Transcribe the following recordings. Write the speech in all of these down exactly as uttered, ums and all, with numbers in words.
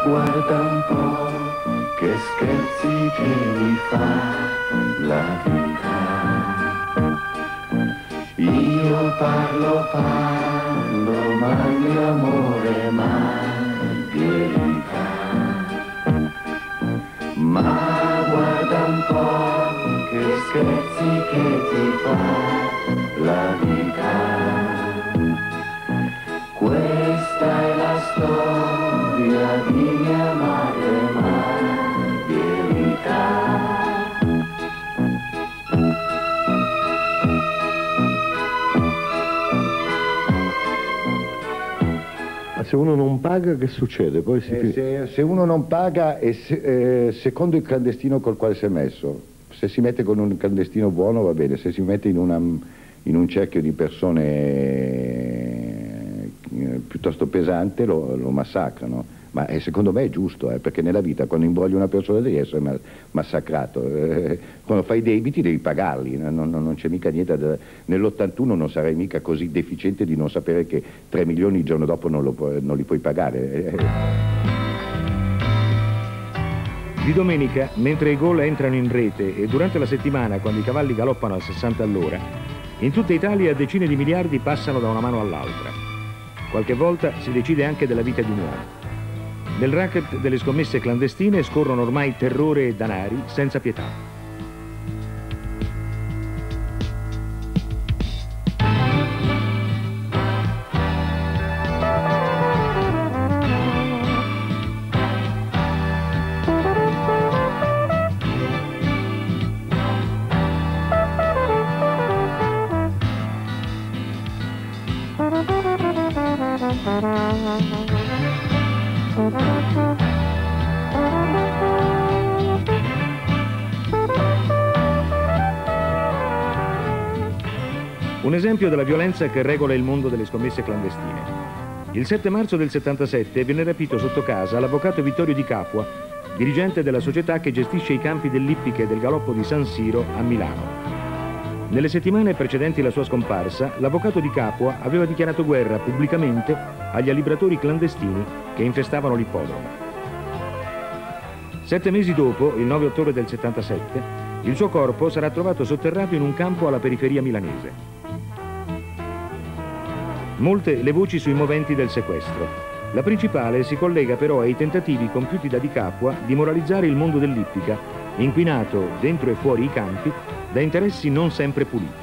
guarda un po' che scherzi che mi fa la vita. Io parlo, parlo, ma il mio amore Margherita. Ma guarda un po' che scherzi che ti fa la vita. Questa è la storia di mia madre Margherita. Ma se uno non paga che succede? Poi si eh, se, se uno non paga, e se, eh, secondo il clandestino col quale si è messo, se si mette con un clandestino buono va bene, se si mette in, una, in un cerchio di persone eh, piuttosto pesante lo, lo massacrano. Ma eh, secondo me è giusto, eh, perché nella vita quando imbrogli una persona devi essere ma massacrato. Eh, quando fai i debiti devi pagarli, non, non, non c'è mica niente. Da... Nell'ottantuno non sarai mica così deficiente di non sapere che tre milioni il giorno dopo non, lo pu non li puoi pagare. Di domenica, mentre i gol entrano in rete e durante la settimana, quando i cavalli galoppano a sessanta all'ora, in tutta Italia decine di miliardi passano da una mano all'altra. Qualche volta si decide anche della vita di un uomo. Nel racket delle scommesse clandestine scorrono ormai terrore e danari senza pietà. Un esempio della violenza che regola il mondo delle scommesse clandestine. Il sette marzo del settantasette viene rapito sotto casa l'avvocato Vittorio Di Capua, dirigente della società che gestisce i campi dell'ippica e del galoppo di San Siro a Milano. Nelle settimane precedenti la sua scomparsa, l'avvocato Di Capua aveva dichiarato guerra pubblicamente agli allibratori clandestini che infestavano l'ippodromo. Sette mesi dopo, il nove ottobre del settantasette, il suo corpo sarà trovato sotterrato in un campo alla periferia milanese. Molte le voci sui moventi del sequestro. La principale si collega però ai tentativi compiuti da Di Capua di moralizzare il mondo dell'ippica, inquinato dentro e fuori i campi da interessi non sempre puliti.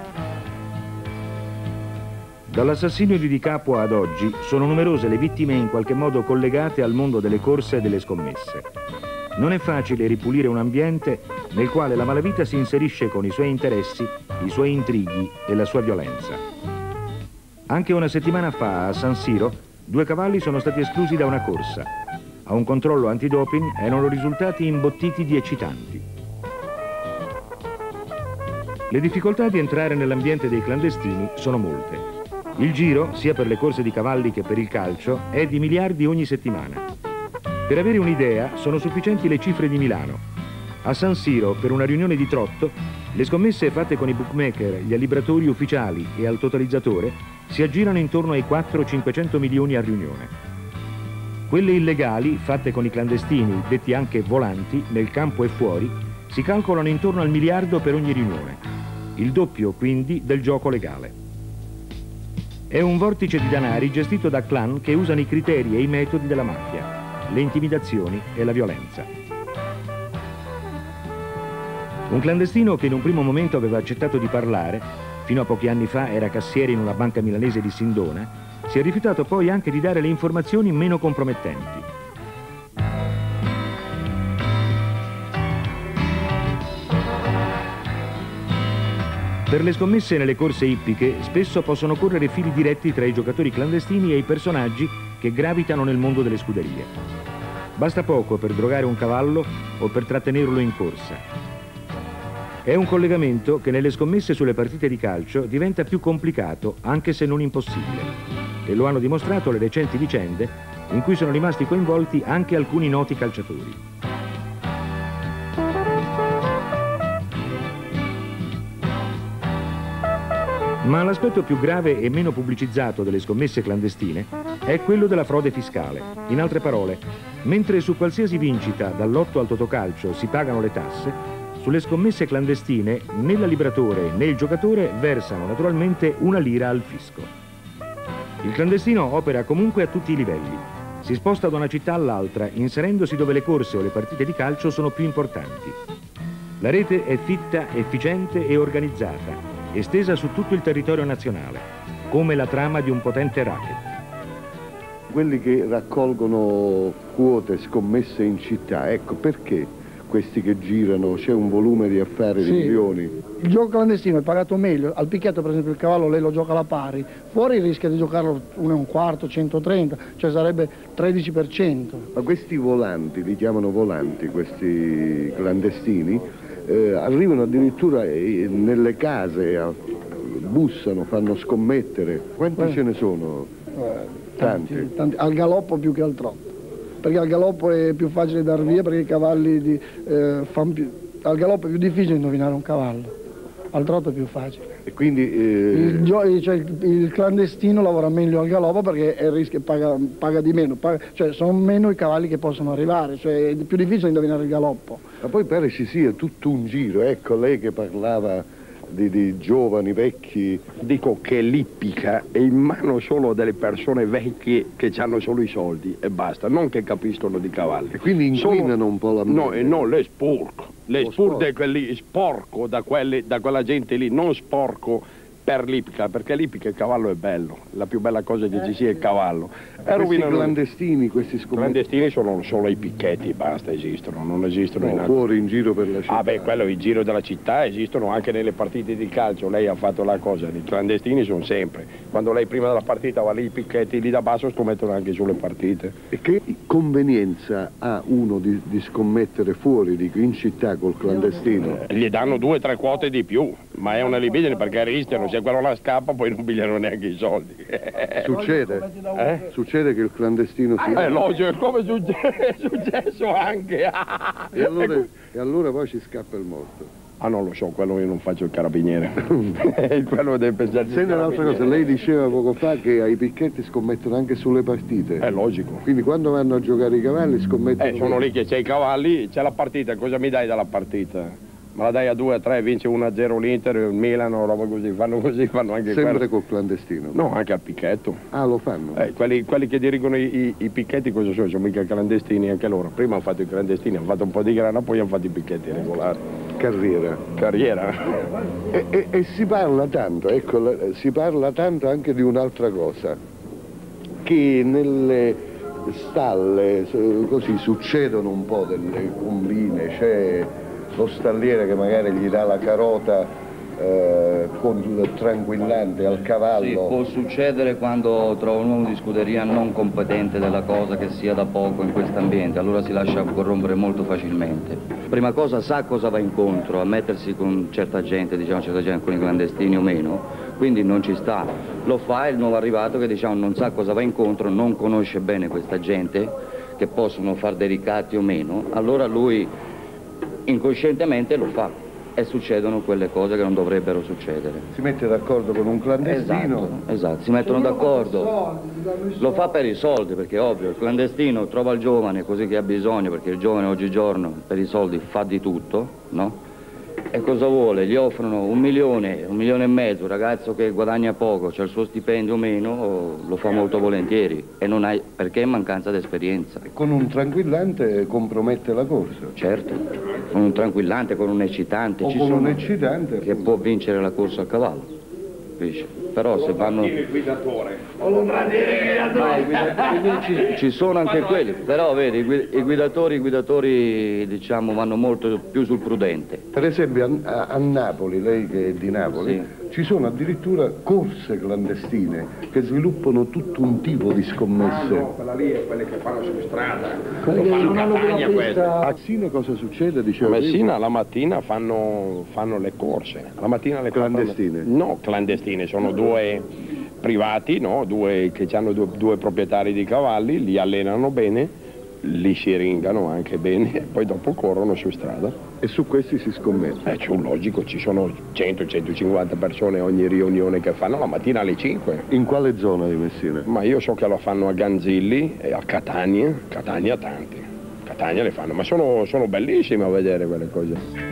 Dall'assassinio di Di Capua ad oggi sono numerose le vittime in qualche modo collegate al mondo delle corse e delle scommesse. Non è facile ripulire un ambiente nel quale la malavita si inserisce con i suoi interessi, i suoi intrighi e la sua violenza. Anche una settimana fa a San Siro due cavalli sono stati esclusi da una corsa. A un controllo antidoping erano risultati imbottiti di eccitanti. Le difficoltà di entrare nell'ambiente dei clandestini sono molte. Il giro, sia per le corse di cavalli che per il calcio, è di miliardi ogni settimana. Per avere un'idea, sono sufficienti le cifre di Milano. A San Siro, per una riunione di trotto, le scommesse fatte con i bookmaker, gli allibratori ufficiali e al totalizzatore si aggirano intorno ai quattrocento cinquecento milioni a riunione. Quelle illegali, fatte con i clandestini, detti anche volanti, nel campo e fuori, si calcolano intorno al miliardo per ogni riunione. Il doppio, quindi, del gioco legale. È un vortice di danari gestito da clan che usano i criteri e i metodi della mafia, le intimidazioni e la violenza. Un clandestino che in un primo momento aveva accettato di parlare, fino a pochi anni fa era cassiere in una banca milanese di Sindona, si è rifiutato poi anche di dare le informazioni meno compromettenti. Per le scommesse nelle corse ippiche spesso possono correre fili diretti tra i giocatori clandestini e i personaggi che gravitano nel mondo delle scuderie. Basta poco per drogare un cavallo o per trattenerlo in corsa. È un collegamento che nelle scommesse sulle partite di calcio diventa più complicato, anche se non impossibile. E lo hanno dimostrato le recenti vicende in cui sono rimasti coinvolti anche alcuni noti calciatori. Ma l'aspetto più grave e meno pubblicizzato delle scommesse clandestine è quello della frode fiscale. In altre parole, mentre su qualsiasi vincita dal lotto al totocalcio si pagano le tasse, sulle scommesse clandestine né l'alibratore né il giocatore versano naturalmente una lira al fisco. Il clandestino opera comunque a tutti i livelli. Si sposta da una città all'altra, inserendosi dove le corse o le partite di calcio sono più importanti. La rete è fitta, efficiente e organizzata, estesa su tutto il territorio nazionale, come la trama di un potente racket. Quelli che raccolgono quote scommesse in città, ecco perché questi che girano, c'è un volume di affari Sì. di milioni. Il gioco clandestino è pagato meglio, al picchietto per esempio il cavallo lei lo gioca alla pari, fuori rischia di giocarlo uno e un quarto, centotrenta, cioè sarebbe tredici per cento. Ma questi volanti, li chiamano volanti, questi clandestini, eh, arrivano addirittura eh, nelle case, a, bussano, fanno scommettere. Quanti Eh. ce ne sono? Eh, Tanti. tanti, tanti, al galoppo più che al trotto, perché al galoppo è più facile dar via perché i cavalli di, eh, fan più, al galoppo è più difficile indovinare un cavallo, al trotto è più facile. E quindi eh, Il, gio- cioè, il, il clandestino lavora meglio al galoppo perché è il rischio, paga, paga di meno, paga, cioè sono meno i cavalli che possono arrivare, cioè è più difficile indovinare il galoppo. ma poi pare ci sia tutto un giro, ecco lei che parlava di, di giovani, vecchi. Dico che l'ippica è in mano solo delle persone vecchie che hanno solo i soldi e basta, non che capiscono di cavalli. E quindi inquinano Sono- un po' l'ambiente. No, e no, le sporco. Le Lo sporco sporco. da quelli, sporco da, quelli, da quella gente lì, non sporco per l'ippica, perché l'ippica il cavallo è bello, la più bella cosa che ci sia è il cavallo. E Questi rovinano- clandestini, questi scommessi, clandestini sono solo i picchetti, basta, esistono, non esistono in no, altri. fuori in giro per la città. Ah beh, quello è il giro della città, esistono anche nelle partite di calcio, lei ha fatto la cosa, i clandestini sono sempre. Quando lei prima della partita va lì, i picchetti lì da basso scommettono anche sulle partite. E che convenienza ha uno di, di scommettere fuori, dico, in città col clandestino? Eh, Gli danno due o tre quote di più, ma è una libidine perché rischiano, se quello là scappa poi non pigliano neanche i soldi. Succede? Eh? Succede che il clandestino si... È logico, è come succe- è successo anche. E allora, e allora poi ci scappa il morto. Ah non lo so, quello io non faccio il carabiniere. Quello deve pensare. Senti un'altra cosa, lei diceva poco fa che ai picchetti scommettono anche sulle partite. È logico. Quindi quando vanno a giocare i cavalli scommettono... Eh, sono lì che c'è i cavalli, c'è la partita, cosa mi dai dalla partita? Me la dai a due a tre, vince uno a zero l'Inter, il Milano, roba così, fanno così, fanno anche Sempre quello. col clandestino? No, anche al picchetto. Ah, lo fanno? Eh, quelli, quelli che dirigono i, i, i picchetti cosa sono? Sono mica clandestini anche loro. Prima hanno fatto i clandestini, hanno fatto un po' di grana, poi hanno fatto i picchetti regolari. Carriera. Carriera. E, e- e si parla tanto, ecco, la- si parla tanto anche di un'altra cosa, che nelle stalle so- così succedono un po' delle combine, c'è lo stalliere che magari gli dà la carota eh, con il tranquillante al Sì, cavallo. può succedere quando trova un uomo di scuderia non competente della cosa, che sia da poco in questo ambiente, allora si lascia corrompere molto facilmente. Prima cosa sa cosa va incontro, a mettersi con certa gente, diciamo certa gente con i clandestini o meno, quindi non ci sta. Lo fa il nuovo arrivato che diciamo non sa cosa va incontro, non conosce bene questa gente, che possono far dei ricatti o meno, allora lui incoscientemente lo fa. E succedono quelle cose che non dovrebbero succedere. Si mette d'accordo con un clandestino. Esatto, esatto, si mettono d'accordo. Lo fa per i soldi, perché è ovvio, il clandestino trova il giovane così che ha bisogno, perché il giovane oggigiorno per i soldi fa di tutto, no? E cosa vuole? Gli offrono un milione, un milione e mezzo, un ragazzo che guadagna poco, c'ha il suo stipendio o meno, lo fa molto volentieri, e non hai, perché è mancanza di esperienza. Con un tranquillante compromette la corsa. Certo, con un tranquillante, con un eccitante, O ci con sono un eccitante. che può vincere la corsa a cavallo, capisci? Però se vanno... Il guidatore. No, i guida- ci, ci sono anche quelli, però vedi, i gui- i guidatori, i guidatori diciamo vanno molto più sul prudente. Per esempio a, a- a Napoli, lei che è di Napoli, ci sono addirittura corse clandestine che sviluppano tutto un tipo di scommesse. quella lì è quelle che fanno su strada. Quelli che non hanno più la pista. A Messina cosa succede? A Diceva Messina la mattina fanno, fanno le corse. La mattina le Clandestine? No, clandestine, sono due privati, no? Due che hanno due, due proprietari di cavalli, li allenano bene li si ringano anche bene e poi dopo corrono su strada. E su questi si scommette? Eh, c'è un logico, ci sono cento centocinquanta persone ogni riunione che fanno la mattina alle cinque. In quale zona di Messina? Ma io so che lo fanno a Ganzilli e a Catania, Catania tanti, Catania le fanno, ma sono, sono bellissime a vedere quelle cose.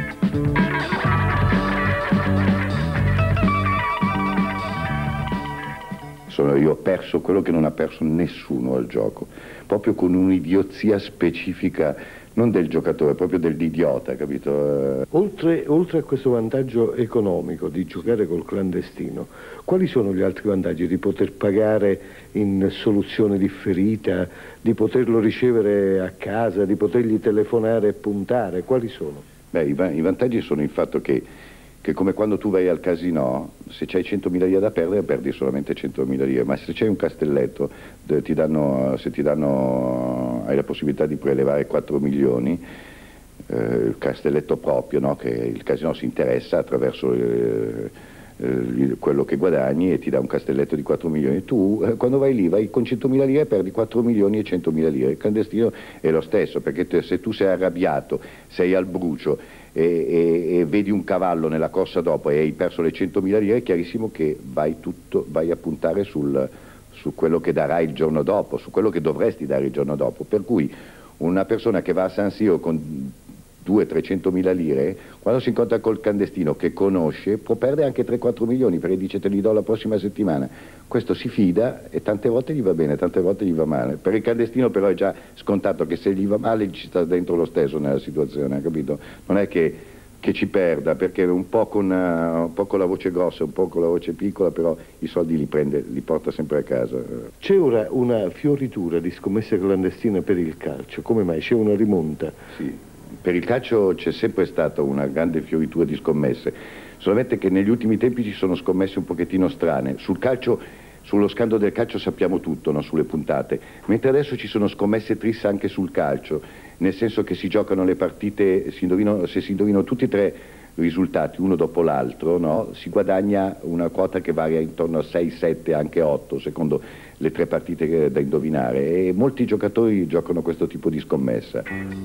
Io ho perso quello che non ha perso nessuno al gioco, proprio con un'idiozia specifica, non del giocatore, proprio dell'idiota, capito? Oltre, oltre a questo vantaggio economico di giocare col clandestino, quali sono gli altri vantaggi? Di poter pagare in soluzione differita, di poterlo ricevere a casa, di potergli telefonare e puntare, quali sono? Beh, i, va- i vantaggi sono il fatto che che come quando tu vai al casino, se c'hai centomila lire da perdere, perdi solamente centomila lire, ma se c'hai un castelletto, ti danno, se ti danno, hai la possibilità di prelevare quattro milioni, eh, il castelletto proprio, no? Che il casino si interessa attraverso eh, eh, quello che guadagni e ti dà un castelletto di quattro milioni. Tu eh, quando vai lì vai con centomila lire e perdi quattro milioni e centomila lire. Il clandestino è lo stesso, perché te, se tu sei arrabbiato, sei al brucio, E, e, e vedi un cavallo nella corsa dopo e hai perso le centomila lire, è chiarissimo che vai, tutto, vai a puntare sul, su quello che darai il giorno dopo, su quello che dovresti dare il giorno dopo. Per cui una persona che va a San Siro con duecento trecentomila lire, quando si incontra col clandestino che conosce, può perdere anche tre quattro milioni, perché dice te li do la prossima settimana. Questo si fida e tante volte gli va bene, tante volte gli va male. Per il clandestino però è già scontato che se gli va male ci sta dentro lo stesso nella situazione, capito? Non è che, che ci perda, perché un po, con, uh, un po' con la voce grossa, un po' con la voce piccola, però i soldi li prende, li porta sempre a casa. C'è ora una fioritura di scommesse clandestine per il calcio, come mai? C'è una rimonta? Sì. Per il calcio c'è sempre stata una grande fioritura di scommesse, solamente che negli ultimi tempi ci sono scommesse un pochettino strane. Sul calcio, sullo scandalo del calcio sappiamo tutto, no? Sulle puntate, mentre adesso ci sono scommesse tris anche sul calcio, nel senso che si giocano le partite, si indovinano, se si indovinano tutti e tre i risultati uno dopo l'altro, no? Si guadagna una quota che varia intorno a sei, sette, anche otto, secondo le tre partite da indovinare, e molti giocatori giocano questo tipo di scommessa.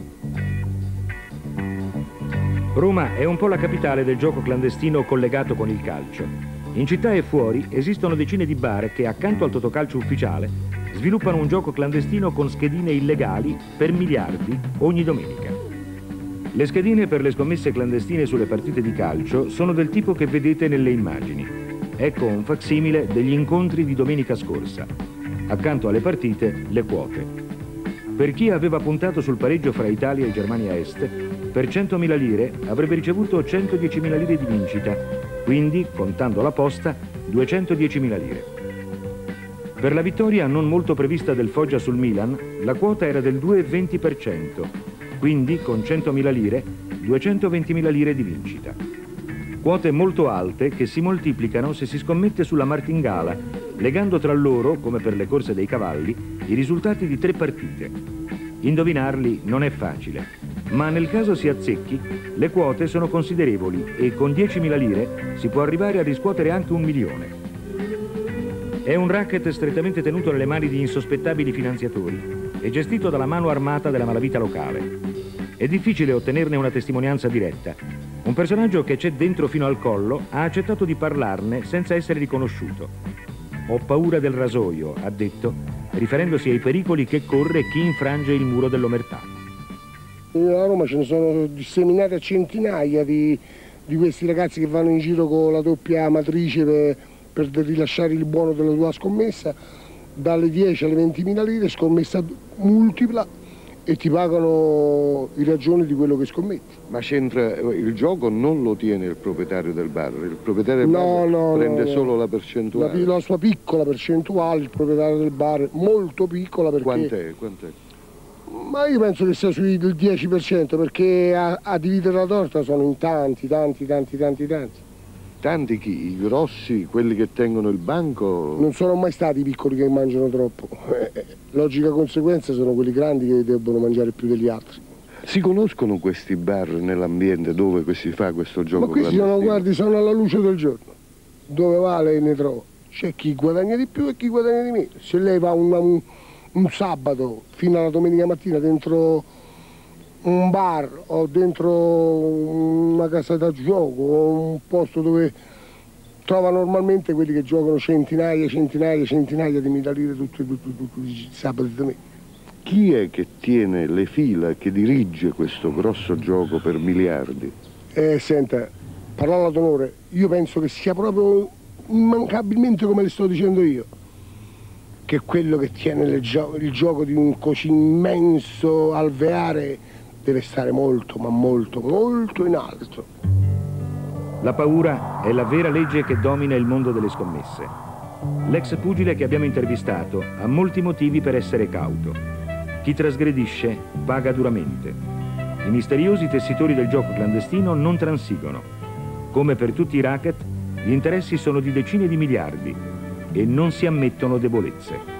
Roma è un po' la capitale del gioco clandestino collegato con il calcio. In città e fuori esistono decine di bar che, accanto al totocalcio ufficiale, sviluppano un gioco clandestino con schedine illegali per miliardi ogni domenica. Le schedine per le scommesse clandestine sulle partite di calcio sono del tipo che vedete nelle immagini. Ecco un facsimile degli incontri di domenica scorsa. Accanto alle partite, le quote. Per chi aveva puntato sul pareggio fra Italia e Germania Est, per centomila lire avrebbe ricevuto centodiecimila lire di vincita, quindi, contando la posta, duecentodiecimila lire. Per la vittoria non molto prevista del Foggia sul Milan, la quota era del due virgola venti per cento, quindi, con centomila lire, duecentoventimila lire di vincita. Quote molto alte che si moltiplicano se si scommette sulla martingala, legando tra loro, come per le corse dei cavalli, i risultati di tre partite. Indovinarli non è facile, ma nel caso si azzecchi, le quote sono considerevoli e con diecimila lire si può arrivare a riscuotere anche un milione. È un racket strettamente tenuto nelle mani di insospettabili finanziatori e gestito dalla mano armata della malavita locale. È difficile ottenerne una testimonianza diretta. Un personaggio che c'è dentro fino al collo ha accettato di parlarne senza essere riconosciuto. Ho paura del rasoio, ha detto, riferendosi ai pericoli che corre chi infrange il muro dell'omertà. A Roma ce ne sono disseminate centinaia di, di questi ragazzi che vanno in giro con la doppia matrice per, per rilasciare il buono della tua scommessa, dalle dieci alle ventimila lire, scommessa multipla, e ti pagano in ragione di quello che scommetti. Ma c'entra, il gioco non lo tiene il proprietario del bar, il proprietario del no, bar no, prende no, solo la percentuale. La, la sua piccola percentuale, il proprietario del bar, molto piccola perché... Quant'è? Quant'è? Ma io penso che sia sui del dieci per cento, perché a, a dividere la torta sono in tanti, tanti, tanti, tanti, tanti. Tanti chi? I grossi, quelli che tengono il banco? Non sono mai stati i piccoli che mangiano troppo. Logica conseguenza sono quelli grandi che debbono mangiare più degli altri. Si conoscono questi bar nell'ambiente dove si fa questo gioco? Ma questi sono, guardi, sono alla luce del giorno. Dove va lei ne trova. C'è chi guadagna di più e chi guadagna di meno. Se lei va a un, un sabato fino alla domenica mattina dentro un bar o dentro una casa da gioco o un posto dove trova normalmente quelli che giocano centinaia, centinaia, centinaia di mila lire tutti, tutti, tutti i sabati e domenica. Chi è che tiene le fila, che dirige questo grosso gioco per miliardi? Eh, senta, parola d'onore, io penso che sia proprio immancabilmente come le sto dicendo io, che quello che tiene il, gio il gioco di un così immenso alveare deve stare molto, ma molto, molto in alto. La paura è la vera legge che domina il mondo delle scommesse. L'ex pugile che abbiamo intervistato ha molti motivi per essere cauto. Chi trasgredisce paga duramente. I misteriosi tessitori del gioco clandestino non transigono. Come per tutti i racket, gli interessi sono di decine di miliardi e non si ammettono debolezze.